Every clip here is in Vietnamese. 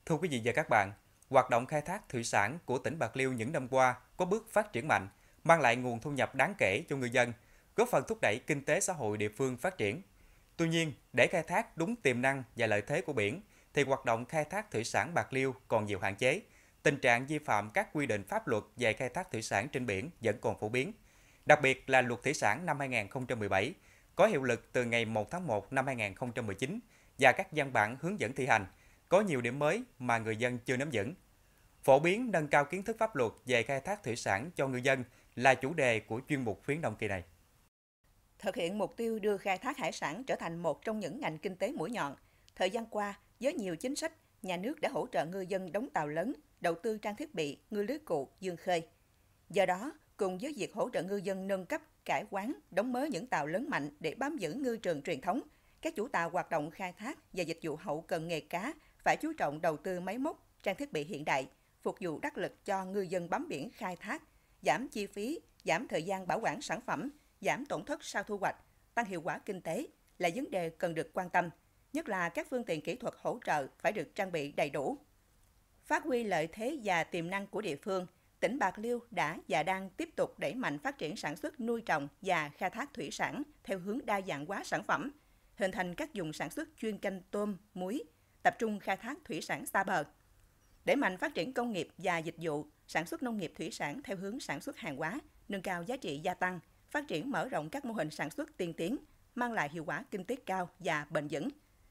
Thưa quý vị và các bạn, hoạt động khai thác thủy sản của tỉnh Bạc Liêu những năm qua có bước phát triển mạnh, mang lại nguồn thu nhập đáng kể cho ngư dân, góp phần thúc đẩy kinh tế xã hội địa phương phát triển. Tuy nhiên, để khai thác đúng tiềm năng và lợi thế của biển, thì hoạt động khai thác thủy sản Bạc Liêu còn nhiều hạn chế. Tình trạng vi phạm các quy định pháp luật về khai thác thủy sản trên biển vẫn còn phổ biến. Đặc biệt là Luật Thủy sản năm 2017 có hiệu lực từ ngày 1 tháng 1 năm 2019 và các văn bản hướng dẫn thi hành có nhiều điểm mới mà người dân chưa nắm vững. Phổ biến nâng cao kiến thức pháp luật về khai thác thủy sản cho ngư dân là chủ đề của chuyên mục khuyến nông kỳ này. Thực hiện mục tiêu đưa khai thác hải sản trở thành một trong những ngành kinh tế mũi nhọn, thời gian qua, với nhiều chính sách, nhà nước đã hỗ trợ ngư dân đóng tàu lớn, đầu tư trang thiết bị, ngư lưới cụ, vươn khơi. Do đó, cùng với việc hỗ trợ ngư dân nâng cấp, cải hoán, đóng mới những tàu lớn mạnh để bám giữ ngư trường truyền thống, các chủ tàu hoạt động khai thác và dịch vụ hậu cần nghề cá phải chú trọng đầu tư máy móc, trang thiết bị hiện đại, phục vụ đắc lực cho ngư dân bám biển khai thác, giảm chi phí, giảm thời gian bảo quản sản phẩm, giảm tổn thất sau thu hoạch, tăng hiệu quả kinh tế là vấn đề cần được quan tâm, nhất là các phương tiện kỹ thuật hỗ trợ phải được trang bị đầy đủ. Phát huy lợi thế và tiềm năng của địa phương, tỉnh Bạc Liêu đã và đang tiếp tục đẩy mạnh phát triển sản xuất nuôi trồng và khai thác thủy sản theo hướng đa dạng hóa sản phẩm, hình thành các vùng sản xuất chuyên canh tôm, muối, tập trung khai thác thủy sản xa bờ. Đẩy mạnh phát triển công nghiệp và dịch vụ, sản xuất nông nghiệp thủy sản theo hướng sản xuất hàng hóa, nâng cao giá trị gia tăng, phát triển mở rộng các mô hình sản xuất tiên tiến, mang lại hiệu quả kinh tế cao và bền vững.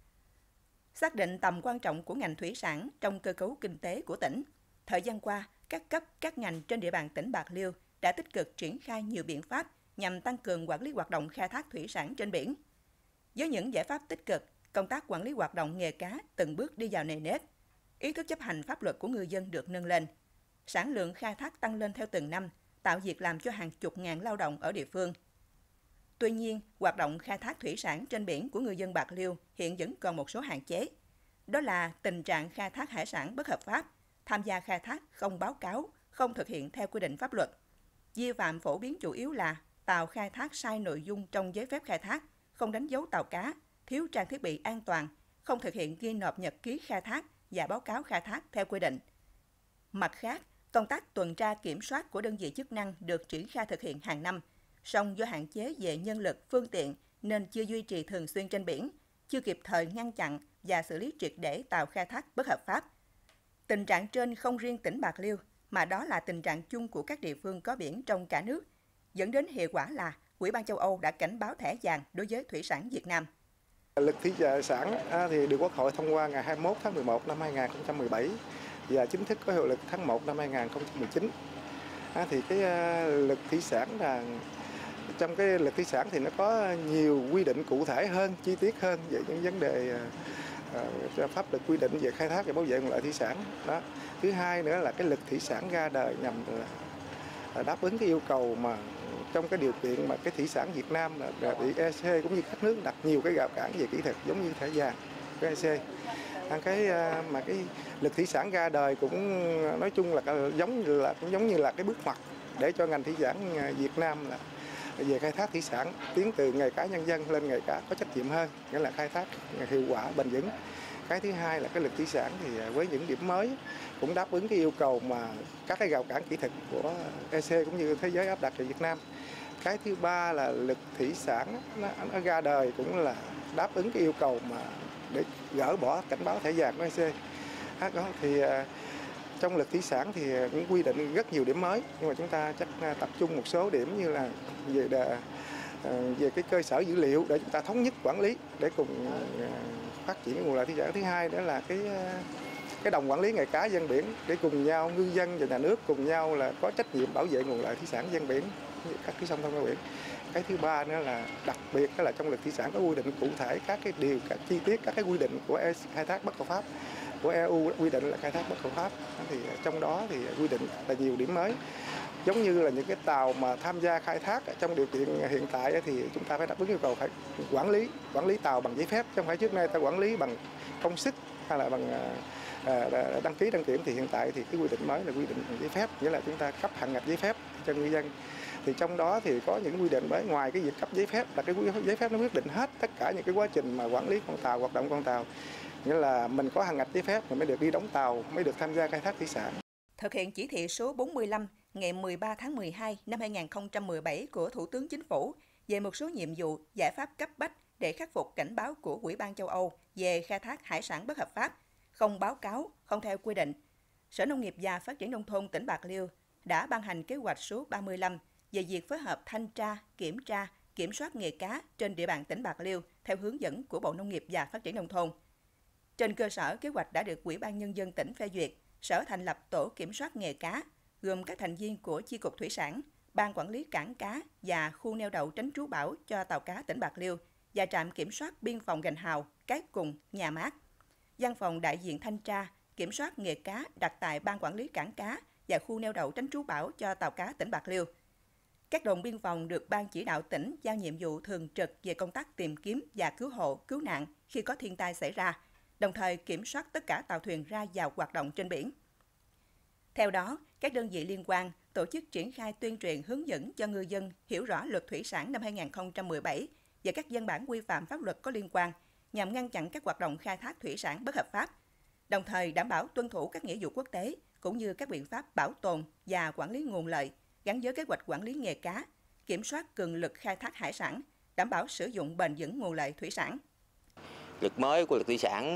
Xác định tầm quan trọng của ngành thủy sản trong cơ cấu kinh tế của tỉnh, thời gian qua, các cấp, các ngành trên địa bàn tỉnh Bạc Liêu đã tích cực triển khai nhiều biện pháp nhằm tăng cường quản lý hoạt động khai thác thủy sản trên biển. Với những giải pháp tích cực, công tác quản lý hoạt động nghề cá từng bước đi vào nề nếp, ý thức chấp hành pháp luật của ngư dân được nâng lên, sản lượng khai thác tăng lên theo từng năm, tạo việc làm cho hàng chục ngàn lao động ở địa phương. Tuy nhiên, hoạt động khai thác thủy sản trên biển của ngư dân Bạc Liêu hiện vẫn còn một số hạn chế. Đó là tình trạng khai thác hải sản bất hợp pháp, tham gia khai thác không báo cáo, không thực hiện theo quy định pháp luật. Vi phạm phổ biến chủ yếu là tàu khai thác sai nội dung trong giấy phép khai thác, không đánh dấu tàu cá, thiếu trang thiết bị an toàn, không thực hiện ghi nộp nhật ký khai thác và báo cáo khai thác theo quy định. Mặt khác, công tác tuần tra kiểm soát của đơn vị chức năng được triển khai thực hiện hàng năm, song do hạn chế về nhân lực, phương tiện nên chưa duy trì thường xuyên trên biển, chưa kịp thời ngăn chặn và xử lý triệt để tàu khai thác bất hợp pháp. Tình trạng trên không riêng tỉnh Bạc Liêu, mà đó là tình trạng chung của các địa phương có biển trong cả nước, dẫn đến hệ quả là Ủy ban châu Âu đã cảnh báo thẻ vàng đối với thủy sản Việt Nam. Luật thủy sản thì được Quốc hội thông qua ngày 21 tháng 11 năm 2017 và chính thức có hiệu lực tháng 1 năm 2019. Thì cái luật thủy sản là trong cái luật thủy sản thì nó có nhiều quy định cụ thể hơn, chi tiết hơn về những vấn đề pháp luật quy định về khai thác và bảo vệ nguồn lợi thủy sản. Đó. Thứ hai nữa là cái luật thủy sản ra đời nhằm đáp ứng cái yêu cầu mà trong cái điều kiện mà cái thủy sản Việt Nam là bị EC cũng như các nước đặt nhiều cái rào cản về kỹ thuật giống như thẻ vàng của EC. Mà cái luật thủy sản ra đời cũng nói chung là giống như là cái bước ngoặt để cho ngành thủy sản Việt Nam là về khai thác thủy sản tiến từ nghề cá nhân dân lên nghề cá có trách nhiệm hơn, nghĩa là khai thác hiệu quả bền vững. Cái thứ hai là cái luật thủy sản thì với những điểm mới cũng đáp ứng cái yêu cầu mà các cái rào cản kỹ thuật của EC cũng như thế giới áp đặt về Việt Nam. Cái thứ ba là luật thủy sản nó ra đời cũng là đáp ứng cái yêu cầu mà để gỡ bỏ cảnh báo thẻ vàng của EC. Thì trong luật thủy sản thì cũng quy định rất nhiều điểm mới, nhưng mà chúng ta chắc tập trung một số điểm như là về cái cơ sở dữ liệu để chúng ta thống nhất quản lý để cùng phát triển cái nguồn lợi thủy sản. Thứ hai nữa là cái đồng quản lý nghề cá ven biển để cùng nhau ngư dân và nhà nước cùng nhau là có trách nhiệm bảo vệ nguồn lợi thủy sản ven biển, các cái sông thông ven biển. Cái thứ ba nữa là đặc biệt đó là trong luật thủy sản có quy định cụ thể các chi tiết các cái quy định của khai thác bất hợp pháp của EU quy định là khai thác bất hợp pháp, thì trong đó thì quy định là nhiều điểm mới, giống như là những cái tàu mà tham gia khai thác trong điều kiện hiện tại thì chúng ta phải đáp ứng yêu cầu phải quản lý tàu bằng giấy phép, chứ không phải trước nay ta quản lý bằng công sức hay là bằng đăng ký đăng kiểm. Thì hiện tại thì cái quy định mới là quy định bằng giấy phép, nghĩa là chúng ta cấp hạn ngạch giấy phép cho ngư dân. Thì trong đó thì có những quy định mới, ngoài cái việc cấp giấy phép là cái giấy phép nó quyết định hết tất cả những cái quá trình mà quản lý con tàu, hoạt động con tàu, nghĩa là mình có hàng ngạch giấy phép mình mới được đi đóng tàu, mới được tham gia khai thác thủy sản. Thực hiện chỉ thị số 45 ngày 13 tháng 12 năm 2017 của Thủ tướng Chính phủ về một số nhiệm vụ, giải pháp cấp bách để khắc phục cảnh báo của Ủy ban châu Âu về khai thác hải sản bất hợp pháp, không báo cáo, không theo quy định, Sở Nông nghiệp và Phát triển Nông thôn tỉnh Bạc Liêu đã ban hành kế hoạch số 35 về việc phối hợp thanh tra, kiểm soát nghề cá trên địa bàn tỉnh Bạc Liêu theo hướng dẫn của Bộ Nông nghiệp và Phát triển Nông thôn. Trên cơ sở kế hoạch đã được Ủy ban Nhân dân tỉnh phê duyệt, Sở thành lập tổ kiểm soát nghề cá, gồm các thành viên của Chi cục Thủy sản, Ban quản lý cảng cá và khu neo đậu tránh trú bão cho tàu cá tỉnh Bạc Liêu và trạm kiểm soát biên phòng Gành Hào, Cái Cùng, Nhà Mát. Văn phòng đại diện thanh tra, kiểm soát nghề cá đặt tại Ban quản lý cảng cá và khu neo đậu tránh trú bão cho tàu cá tỉnh Bạc Liêu. Các đồn biên phòng được Ban chỉ đạo tỉnh giao nhiệm vụ thường trực về công tác tìm kiếm và cứu hộ, cứu nạn khi có thiên tai xảy ra, đồng thời kiểm soát tất cả tàu thuyền ra vào hoạt động trên biển. Theo đó, các đơn vị liên quan tổ chức triển khai tuyên truyền hướng dẫn cho ngư dân hiểu rõ luật thủy sản năm 2017 và các văn bản quy phạm pháp luật có liên quan nhằm ngăn chặn các hoạt động khai thác thủy sản bất hợp pháp, đồng thời đảm bảo tuân thủ các nghĩa vụ quốc tế cũng như các biện pháp bảo tồn và quản lý nguồn lợi gắn với kế hoạch quản lý nghề cá, kiểm soát cường lực khai thác hải sản, đảm bảo sử dụng bền vững nguồn lợi thủy sản. Lực mới của luật thủy sản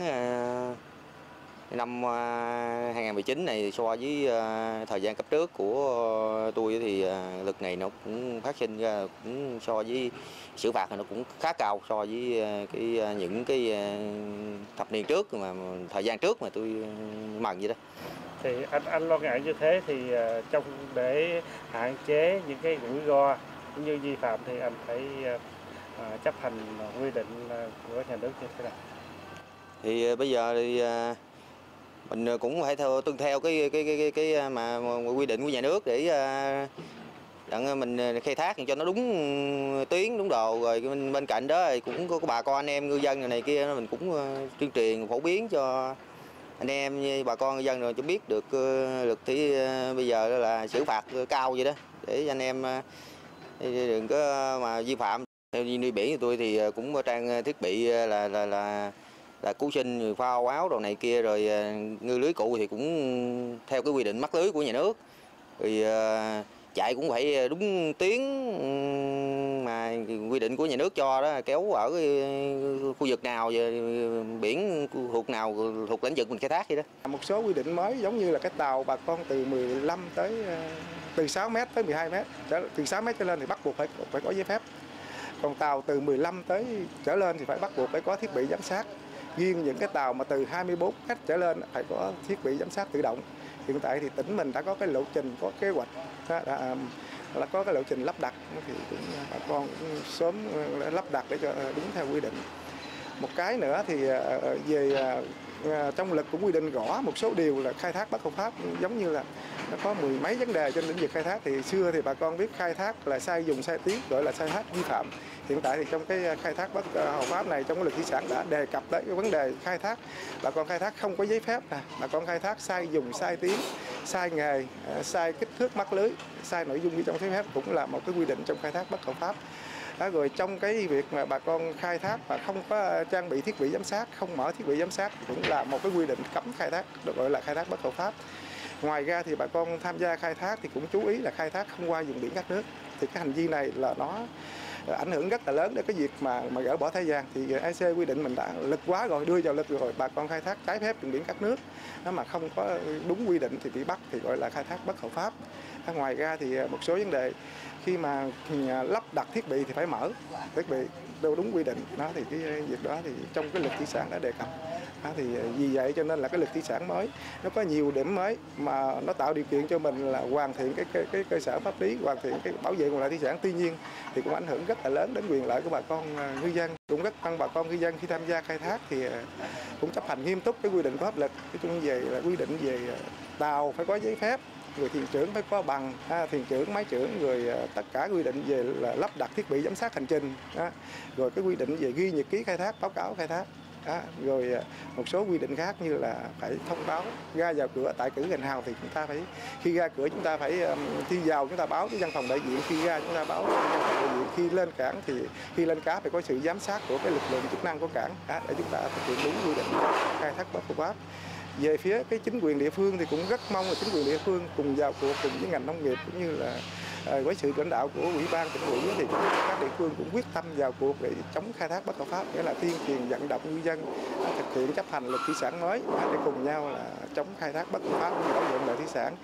năm 2019 này so với thời gian cấp trước của tôi thì luật này nó cũng phát sinh ra cũng so với xử phạt nó cũng khá cao so với những thập niên trước mà thời gian trước mà tôi mần vậy đó. Thì anh lo ngại như thế thì trong để hạn chế những cái rủi ro cũng như vi phạm thì anh phải chấp hành quy định của nhà nước như thế nào? Thì bây giờ thì mình cũng phải tuân theo cái mà quy định của nhà nước để đặng mình khai thác cho nó đúng tuyến đúng đồ, rồi bên cạnh đó thì cũng có bà con anh em ngư dân này kia mình cũng tuyên truyền phổ biến cho anh em như bà con ngư dân rồi cho biết được luật thì bây giờ là xử phạt cao vậy đó để anh em đừng có mà vi phạm. Theo như nuôi biển của tôi thì cũng có trang thiết bị là cứu sinh, phao áo đồ này kia, rồi ngư lưới cụ thì cũng theo cái quy định mắc lưới của nhà nước, rồi chạy cũng phải đúng tuyến mà quy định của nhà nước cho đó, kéo ở khu vực nào biển thuộc nào thuộc lĩnh vực mình khai thác vậy đó. Một số quy định mới giống như là cái tàu bà con từ 15 tới từ 6 m tới 12 m, từ 6 m trở lên thì bắt buộc phải có giấy phép. Còn tàu từ 15 tới trở lên thì phải bắt buộc phải có thiết bị giám sát. Riêng những cái tàu mà từ 24 m trở lên phải có thiết bị giám sát tự động. Hiện tại thì tỉnh mình đã có cái lộ trình, có kế hoạch, là có cái lộ trình lắp đặt thì cũng bà con cũng sớm lắp đặt để cho đúng theo quy định. Một cái nữa thì về trong luật cũng quy định rõ một số điều là khai thác bất hợp pháp, giống như là nó có mười mấy vấn đề trên lĩnh vực khai thác. Thì xưa thì bà con biết khai thác là sai dùng sai tiếng, gọi là khai thác vi phạm. Hiện tại thì trong cái khai thác bất hợp pháp này, trong cái luật thủy sản đã đề cập tới cái vấn đề khai thác, bà con khai thác không có giấy phép, bà con khai thác sai dùng sai tiếng, sai nghề, sai kích thước mắc lưới, sai nội dung ghi trong giấy phép cũng là một cái quy định trong khai thác bất hợp pháp. Rồi trong cái việc mà bà con khai thác mà không có trang bị thiết bị giám sát, không mở thiết bị giám sát cũng là một cái quy định cấm khai thác, được gọi là khai thác bất hợp pháp. Ngoài ra thì bà con tham gia khai thác thì cũng chú ý là khai thác không qua vùng biển các nước. Thì cái hành vi này là nó ảnh hưởng rất là lớn đến cái việc mà gỡ bỏ thẻ vàng. Thì EC quy định mình đã lực quá rồi, đưa vào lực rồi, bà con khai thác trái phép vùng biển các nước nó mà không có đúng quy định thì bị bắt thì gọi là khai thác bất hợp pháp. Ngoài ra thì một số vấn đề khi mà lắp đặt thiết bị thì phải mở thiết bị theo đúng quy định đó, thì cái việc đó thì trong cái luật thủy sản đã đề cập. Thì vì vậy cho nên là cái luật thủy sản mới nó có nhiều điểm mới mà nó tạo điều kiện cho mình là hoàn thiện cái cơ sở pháp lý, hoàn thiện cái bảo vệ nguồn lợi thủy sản. Tuy nhiên thì cũng ảnh hưởng rất là lớn đến quyền lợi của bà con ngư dân. Cũng rất mong bà con ngư dân khi tham gia khai thác thì cũng chấp hành nghiêm túc cái quy định của pháp luật. Nói chung về là quy định về tàu phải có giấy phép, người thuyền trưởng phải có bằng, thuyền trưởng, máy trưởng, rồi tất cả quy định về là lắp đặt thiết bị giám sát hành trình, rồi cái quy định về ghi nhật ký khai thác, báo cáo khai thác. Rồi một số quy định khác như là phải thông báo ra vào cửa tại cửa gành hào thì chúng ta phải khi ra cửa chúng ta phải khi vào chúng ta báo với văn phòng đại diện, khi ra chúng ta báo với văn phòng đại diện, khi lên cảng thì khi lên cá phải có sự giám sát của cái lực lượng chức năng của cảng để chúng ta thực hiện đúng quy định khai thác bất hợp pháp. Về phía cái chính quyền địa phương thì cũng rất mong là chính quyền địa phương cùng vào cuộc cùng với ngành nông nghiệp cũng như là với sự lãnh đạo của ủy ban tỉnh ủy thì các địa phương cũng quyết tâm vào cuộc để chống khai thác bất hợp pháp, nghĩa là tuyên truyền vận động ngư dân thực hiện chấp hành luật thủy sản mới để cùng nhau là chống khai thác bất hợp pháp cũng như bảo vệ lợi thủy sản.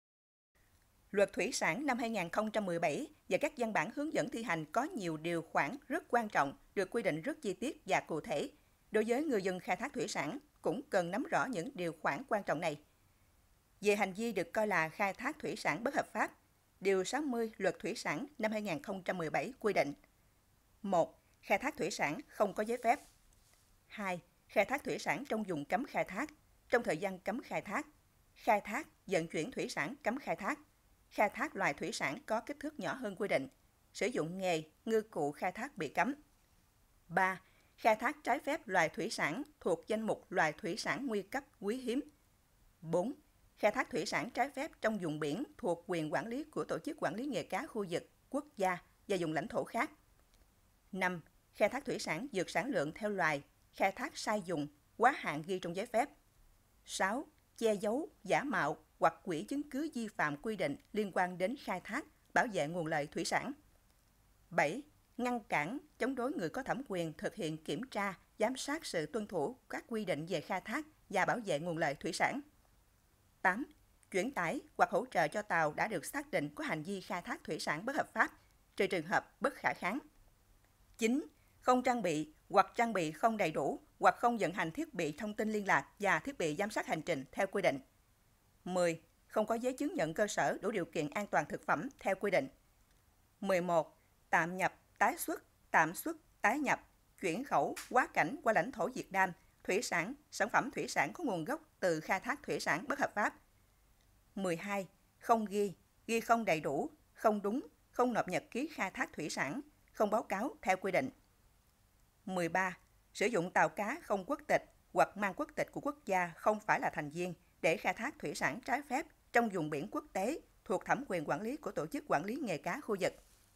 Luật Thủy sản năm 2017 và các văn bản hướng dẫn thi hành có nhiều điều khoản rất quan trọng, được quy định rất chi tiết và cụ thể. Đối với ngư dân khai thác thủy sản, cũng cần nắm rõ những điều khoản quan trọng này. Về hành vi được coi là khai thác thủy sản bất hợp pháp, Điều 60 Luật Thủy sản năm 2017 quy định: 1. Khai thác thủy sản không có giấy phép. 2. Khai thác thủy sản trong vùng cấm khai thác, trong thời gian cấm khai thác, vận chuyển thủy sản cấm khai thác loài thủy sản có kích thước nhỏ hơn quy định, sử dụng nghề ngư cụ khai thác bị cấm. 3. Khai thác trái phép loài thủy sản thuộc danh mục loài thủy sản nguy cấp quý hiếm. 4. Khai thác thủy sản trái phép trong vùng biển thuộc quyền quản lý của Tổ chức Quản lý nghề cá khu vực, quốc gia và vùng lãnh thổ khác. 5. Khai thác thủy sản vượt sản lượng theo loài, khai thác sai vùng, quá hạn ghi trong giấy phép. 6. Che giấu, giả mạo hoặc hủy chứng cứ vi phạm quy định liên quan đến khai thác, bảo vệ nguồn lợi thủy sản. 7. Ngăn cản, chống đối người có thẩm quyền thực hiện kiểm tra, giám sát sự tuân thủ các quy định về khai thác và bảo vệ nguồn lợi thủy sản. 8. Chuyển tải hoặc hỗ trợ cho tàu đã được xác định có hành vi khai thác thủy sản bất hợp pháp, trừ trường hợp bất khả kháng. 9. Không trang bị hoặc trang bị không đầy đủ hoặc không vận hành thiết bị thông tin liên lạc và thiết bị giám sát hành trình theo quy định. 10. Không có giấy chứng nhận cơ sở đủ điều kiện an toàn thực phẩm theo quy định. 11. Tạm nhập, tái xuất, tạm xuất, tái nhập, chuyển khẩu, quá cảnh qua lãnh thổ Việt Nam, thủy sản, sản phẩm thủy sản có nguồn gốc từ khai thác thủy sản bất hợp pháp. 12. Không ghi không đầy đủ, không đúng, không nộp nhật ký khai thác thủy sản, không báo cáo theo quy định. 13. Sử dụng tàu cá không quốc tịch hoặc mang quốc tịch của quốc gia không phải là thành viên để khai thác thủy sản trái phép trong vùng biển quốc tế thuộc thẩm quyền quản lý của Tổ chức Quản lý nghề cá khu vực.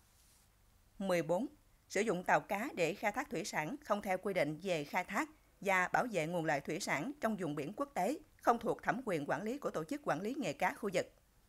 14. Sử dụng tàu cá để khai thác thủy sản không theo quy định về khai thác và bảo vệ nguồn lợi thủy sản trong vùng biển quốc tế không thuộc thẩm quyền quản lý của Tổ chức Quản lý nghề cá khu vực.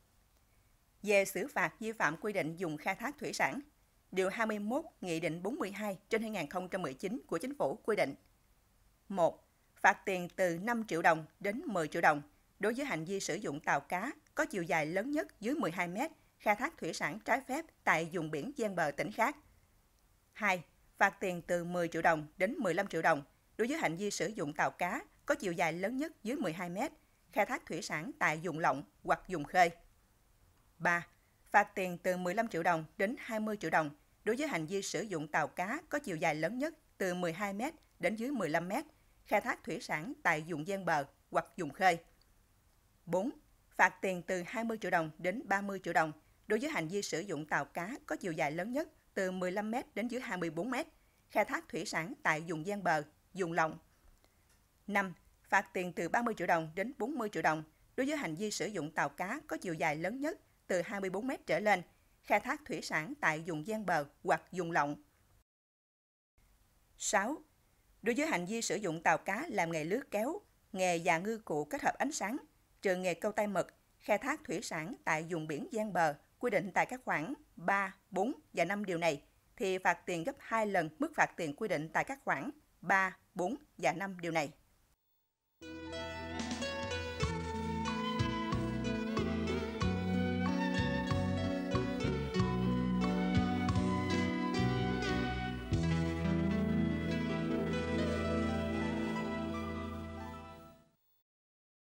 Về xử phạt vi phạm quy định dùng khai thác thủy sản, Điều 21 Nghị định 42/2019 của Chính phủ quy định: 1. Phạt tiền từ 5 triệu đồng đến 10 triệu đồng đối với hành vi sử dụng tàu cá có chiều dài lớn nhất dưới 12 mét khai thác thủy sản trái phép tại vùng biển ven bờ tỉnh khác. 2. Phạt tiền từ 10 triệu đồng đến 15 triệu đồng đối với hành vi sử dụng tàu cá có chiều dài lớn nhất dưới 12 mét khai thác thủy sản tại vùng lộng hoặc vùng khơi. 3. Phạt tiền từ 15 triệu đồng đến 20 triệu đồng đối với hành vi sử dụng tàu cá có chiều dài lớn nhất từ 12 mét đến dưới 15 mét khai thác thủy sản tại vùng ven bờ hoặc vùng khơi. 4. Phạt tiền từ 20 triệu đồng đến 30 triệu đồng đối với hành vi sử dụng tàu cá có chiều dài lớn nhất từ 15 mét đến dưới 24 mét khai thác thủy sản tại vùng ven bờ, vùng lộng. 5. Phạt tiền từ 30 triệu đồng đến 40 triệu đồng đối với hành vi sử dụng tàu cá có chiều dài lớn nhất từ 24 mét trở lên khai thác thủy sản tại vùng ven bờ hoặc vùng lộng. 6. Đối với hành vi sử dụng tàu cá làm nghề lưới kéo, nghề và ngư cụ kết hợp ánh sáng, trừ nghề câu tay mực, khai thác thủy sản tại vùng biển ven bờ quy định tại các khoản 3, 4 và 5 điều này thì phạt tiền gấp 2 lần mức phạt tiền quy định tại các khoản 3, 4 và 5 điều này.